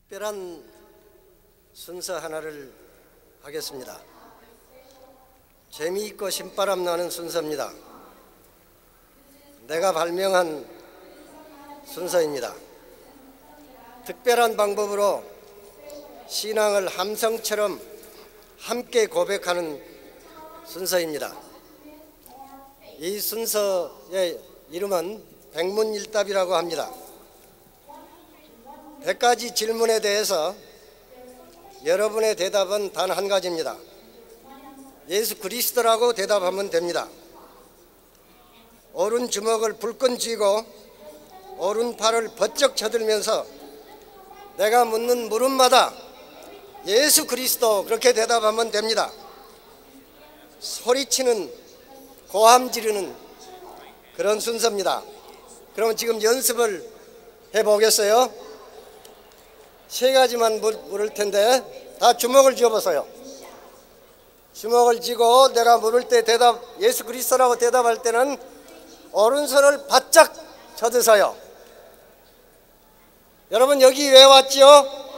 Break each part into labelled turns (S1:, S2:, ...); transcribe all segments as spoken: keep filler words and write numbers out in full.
S1: 특별한 순서 하나를 하겠습니다. 재미있고 신바람 나는 순서입니다. 내가 발명한 순서입니다. 특별한 방법으로 신앙을 함성처럼 함께 고백하는 순서입니다. 이 순서의 이름은 백문일답이라고 합니다. 백 가지 질문에 대해서 여러분의 대답은 단 한 가지입니다. 예수 그리스도라고 대답하면 됩니다. 오른 주먹을 불끈 쥐고 오른 팔을 번쩍 쳐들면서 내가 묻는 물음마다 예수 그리스도 그렇게 대답하면 됩니다. 소리치는 고함 지르는 그런 순서입니다. 그럼 지금 연습을 해보겠어요? 세 가지만 물을 텐데 다 주먹을 쥐어보세요. 주먹을 쥐고 내가 물을 때 대답 예수 그리스도라고 대답할 때는 오른손을 바짝 쳐드세요. 여러분 여기 왜 왔지요?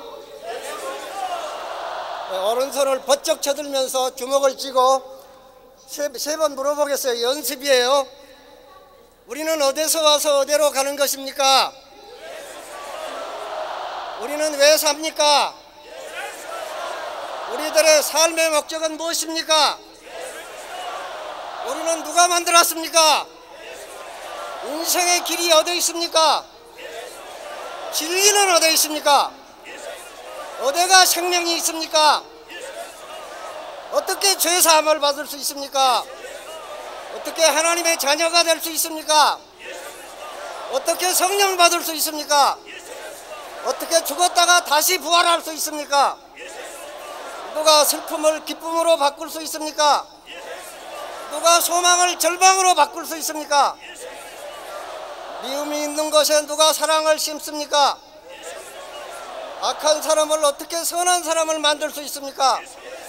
S1: 네, 오른손을 번쩍 쳐들면서 주먹을 쥐고 세, 세 번 물어보겠어요. 연습이에요. 우리는 어디서 와서 어디로 가는 것입니까? 우리는 왜 삽니까? 우리들의 삶의 목적은 무엇입니까? 우리는 누가 만들었습니까? 인생의 길이 어디 있습니까? 진리는 어디 있습니까? 어디가 생명이 있습니까? 어떻게 죄사함을 받을 수 있습니까? 어떻게 하나님의 자녀가 될 수 있습니까? 어떻게 성령 받을 수 있습니까? 어떻게 죽었다가 다시 부활할 수 있습니까? 누가 슬픔을 기쁨으로 바꿀 수 있습니까? 누가 소망을 절망으로 바꿀 수 있습니까? 미움이 있는 곳에 누가 사랑을 심습니까? 악한 사람을 어떻게 선한 사람을 만들 수 있습니까?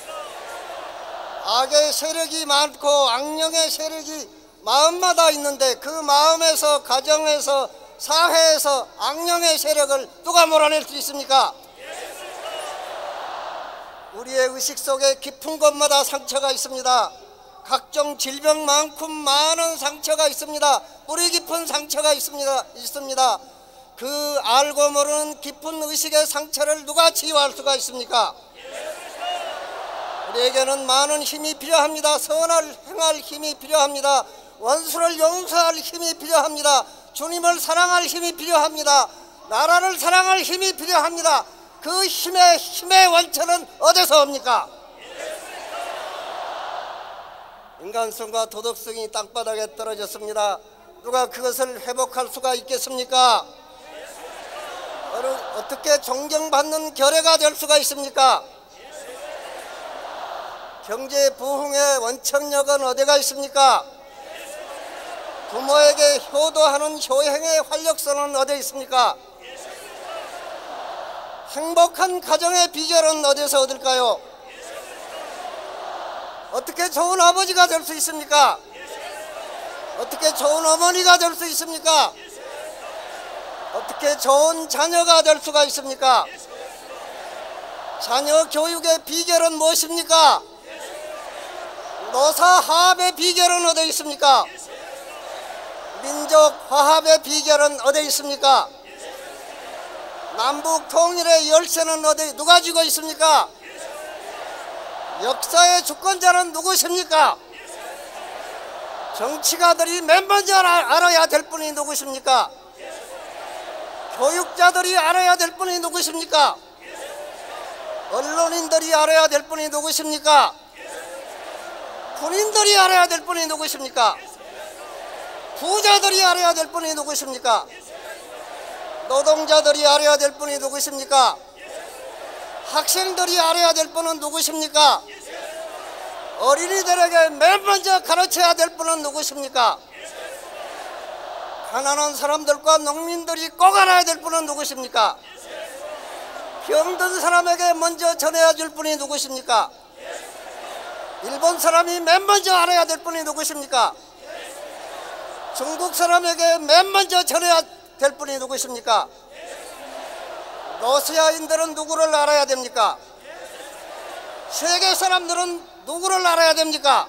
S1: 악의 세력이 많고 악령의 세력이 마음마다 있는데 그 마음에서 가정에서 사회에서 악령의 세력을 누가 몰아낼 수 있습니까? 우리의 의식 속에 깊은 곳마다 상처가 있습니다. 각종 질병만큼 많은 상처가 있습니다. 뿌리 깊은 상처가 있습니다. 있습니다. 그 알고 모르는 깊은 의식의 상처를 누가 치유할 수가 있습니까? 우리에게는 많은 힘이 필요합니다. 선을 행할 힘이 필요합니다. 원수를 용서할 힘이 필요합니다. 주님을 사랑할 힘이 필요합니다. 나라를 사랑할 힘이 필요합니다. 그 힘의 힘의 원천은 어디서 옵니까? 인간성과 도덕성이 땅바닥에 떨어졌습니다. 누가 그것을 회복할 수가 있겠습니까? 어떻게 존경받는 결례가 될 수가 있습니까? 경제 부흥의 원천력은 어디가 있습니까? 부모에게 효도하는 효행의 활력소는 어디에 있습니까? 행복한 가정의 비결은 어디서 얻을까요? 어떻게 좋은 아버지가 될 수 있습니까? 어떻게 좋은 어머니가 될 수 있습니까? 어떻게 좋은 자녀가 될 수가 있습니까? 자녀 교육의 비결은 무엇입니까? 노사 화합의 비결은 어디에 있습니까? 민족 화합의 비결은 어디에 있습니까? 남북 통일의 열쇠는 어디 누가 쥐고 있습니까? 역사의 주권자는 누구십니까? 정치가들이 맨 먼저 알아야 될 분이 누구십니까? 교육자들이 알아야 될 분이 누구십니까? 언론인들이 알아야 될 분이 누구십니까? 군인들이 알아야 될 분이 누구십니까? 부자들이 알아야 될 분이 누구십니까? 노동자들이 알아야 될 분이 누구십니까? 학생들이 알아야 될 분은 누구십니까? 어린이들에게 맨 먼저 가르쳐야 될 분은 누구십니까? 가난한 사람들과 농민들이 꼭 알아야 될 분은 누구십니까? 병든 사람에게 먼저 전해야 줄 분이 누구십니까? 일본 사람이 맨 먼저 알아야 될 분이 누구십니까? 중국 사람에게 맨 먼저 전해야 될 분이 누구십니까? 러시아인들은 누구를 알아야 됩니까? 세계 사람들은 누구를 알아야 됩니까?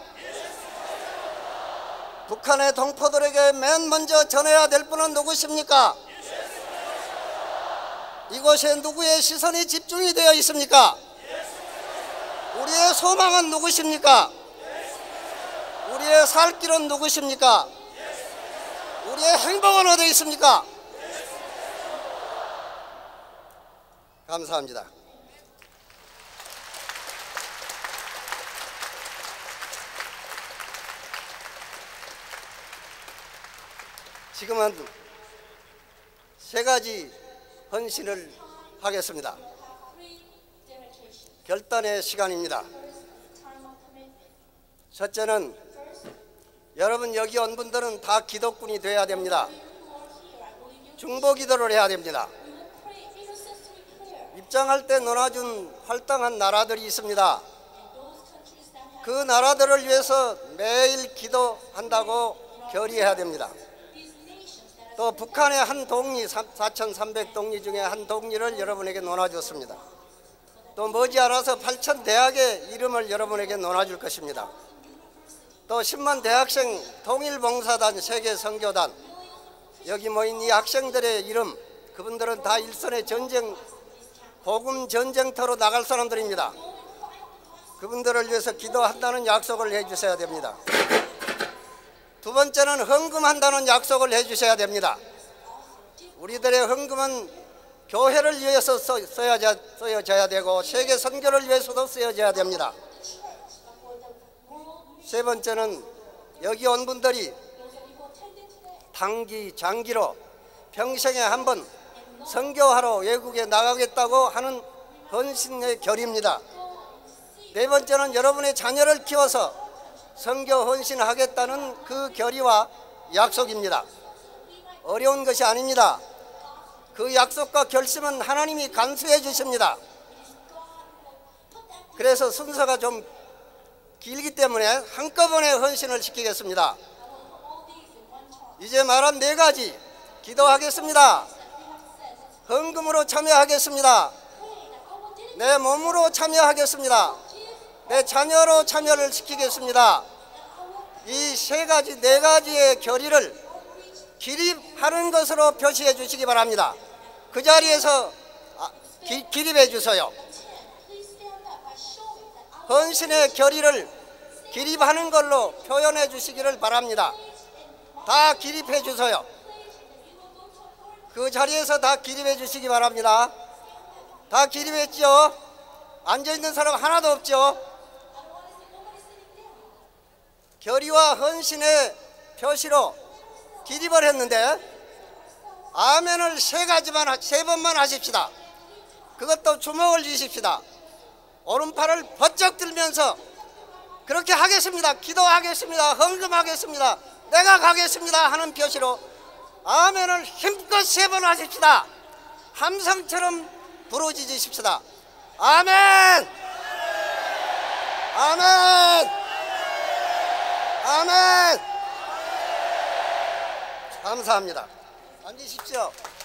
S1: 북한의 동포들에게 맨 먼저 전해야 될 분은 누구십니까? 이곳에 누구의 시선이 집중이 되어 있습니까? 우리의 소망은 누구십니까? 우리의 살 길은 누구십니까? 우리의 행복은 어디 있습니까? 감사합니다. 지금은 세 가지 헌신을 하겠습니다. 결단의 시간입니다. 첫째는 여러분 여기 온 분들은 다 기독군이 되어야 됩니다. 중보기도를 해야 됩니다. 입장할 때 논아준 활당한 나라들이 있습니다. 그 나라들을 위해서 매일 기도한다고 결의해야 됩니다. 또 북한의 한 동리, 사천삼백 동리 중에 한 동리를 여러분에게 논아줬습니다. 또 머지않아서 팔천 대학의 이름을 여러분에게 논아줄 것입니다. 또 십만 대학생 통일봉사단, 세계선교단, 여기 모인 이 학생들의 이름, 그분들은 다 일선의 전쟁, 복음 전쟁터로 나갈 사람들입니다. 그분들을 위해서 기도한다는 약속을 해주셔야 됩니다. 두 번째는 헌금한다는 약속을 해주셔야 됩니다. 우리들의 헌금은 교회를 위해서 써야, 써야져야 되고 세계 선교를 위해서도 쓰여져야 됩니다. 세 번째는 여기 온 분들이 단기, 장기로 평생에 한 번 선교하러 외국에 나가겠다고 하는 헌신의 결의입니다. 네 번째는 여러분의 자녀를 키워서 선교 헌신하겠다는 그 결의와 약속입니다. 어려운 것이 아닙니다. 그 약속과 결심은 하나님이 간수해 주십니다. 그래서 순서가 좀 길기 때문에 한꺼번에 헌신을 시키겠습니다. 이제 말한 네 가지 기도하겠습니다. 헌금으로 참여하겠습니다. 내 몸으로 참여하겠습니다. 내 자녀로 참여를 시키겠습니다. 이 세 가지, 네 가지의 결의를 기립하는 것으로 표시해 주시기 바랍니다. 그 자리에서 기, 기립해 주세요. 헌신의 결의를 기립하는 걸로 표현해 주시기를 바랍니다. 다 기립해 주세요. 그 자리에서 다 기립해 주시기 바랍니다. 다 기립했죠? 앉아있는 사람 하나도 없죠? 결의와 헌신의 표시로 기립을 했는데 아멘을 세 가지만, 세 번만 하십시다. 그것도 주먹을 쥐십시다. 오른팔을 번쩍 들면서 그렇게 하겠습니다. 기도하겠습니다. 헌금하겠습니다. 내가 가겠습니다 하는 표시로 아멘을 힘껏 세 번 하십시다. 함성처럼 부르짖으십시다. 아멘! 아멘! 아멘! 감사합니다. 앉으십시오.